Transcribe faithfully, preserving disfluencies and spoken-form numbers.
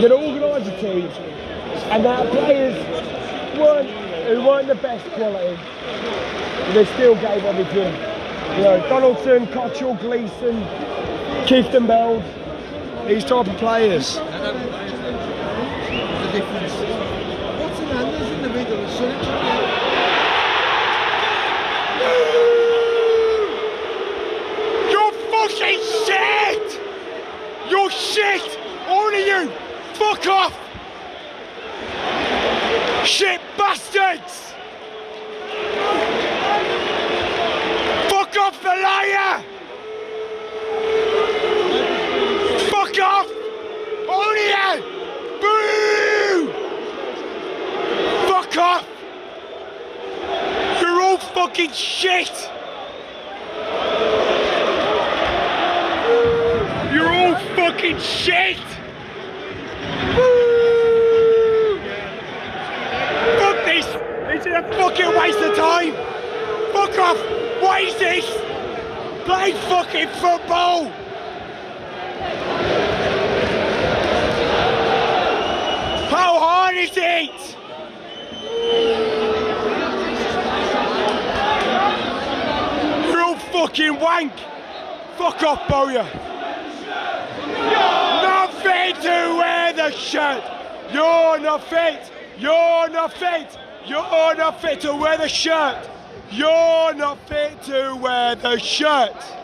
going to organise a team, and our players weren't, who weren't the best quality, but they still gave everything. You know, Donaldson, Cottrell, Gleeson, Keithton Bell, these type of players. The difference. What's in Anders in the middle of the You're fucking shit! You're shit! All of you! Fuck off! Shit bastards! Fuck off, the liar! Fuck off! All of you! Boo! Fuck off! You're all fucking shit! You're all fucking shit! Woo! Fuck this! This is a fucking waste of time! Fuck off! What is this? Play fucking football! How hard is it? You're all fucking wank! Fuck off, Bowyer! Not fit to wear the shirt! You're not fit! You're not fit! You're not fit to wear the shirt! You're not fit to wear the shirt!